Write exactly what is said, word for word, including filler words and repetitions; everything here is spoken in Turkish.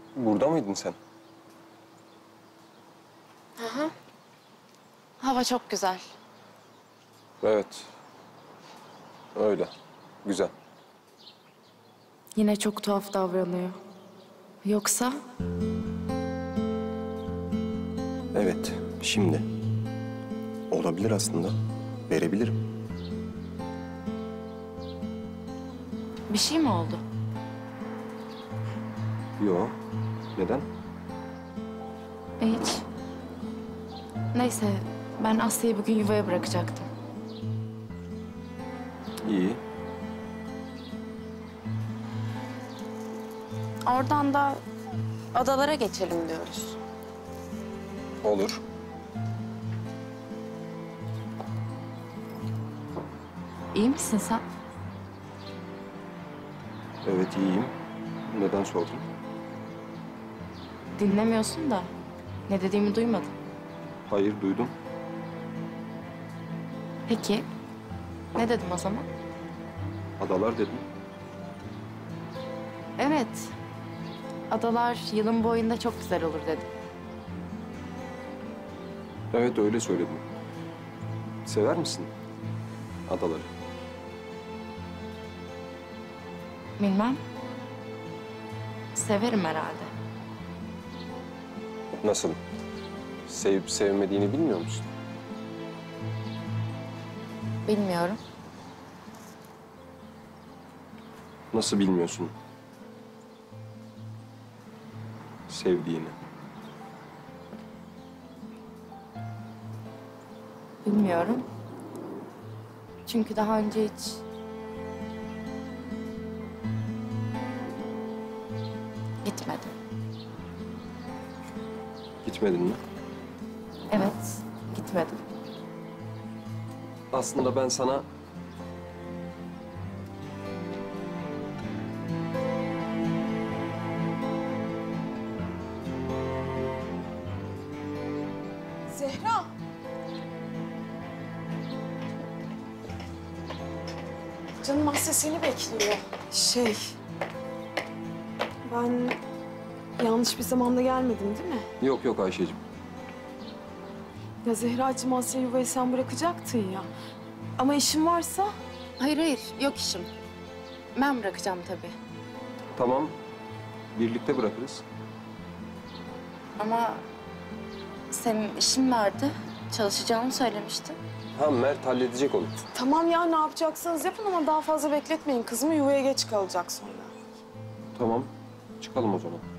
Burada mıydın sen? Hı hı. Hava çok güzel. Evet. Öyle. Güzel. Yine çok tuhaf davranıyor. Yoksa? Evet. Şimdi. Olabilir aslında. Verebilirim. Bir şey mi oldu? Yo. Neden? Hiç. Neyse, ben Asya'yı bugün yuvaya bırakacaktım. İyi. Oradan da adalara geçelim diyoruz. Olur. İyi misin sen? Evet, iyiyim. Neden sordun? Dinlemiyorsun da ne dediğimi duymadın. Hayır, duydum. Peki, ne dedim o zaman? Adalar dedim. Evet, adalar yılın boyunda çok güzel olur dedim. Evet, öyle söyledim. Sever misin adaları? Bilmem. Severim herhalde. Nasıl? Sevip sevmediğini bilmiyor musun? Bilmiyorum. Nasıl bilmiyorsun sevdiğini? Bilmiyorum. Çünkü daha önce hiç... gitmedim. Gitmedin mi? Evet, gitmedim. Aslında ben sana... Zehra. Canım Asya seni bekliyor. Şey... Ben yanlış bir zamanda gelmedim değil mi? Yok yok Ayşe'cim. Ya Zehracığım, Asya yuvayı sen bırakacaktın ya. Ama işin varsa... Hayır hayır, yok işim. Ben bırakacağım tabii. Tamam, birlikte bırakırız. Ama senin işin vardı. Çalışacağını söylemiştin. Ha, Mert halledecek onu. Tamam ya, ne yapacaksanız yapın ama daha fazla bekletmeyin. Kızımı yuvaya geç kalacak sonra. Tamam, çıkalım o zaman.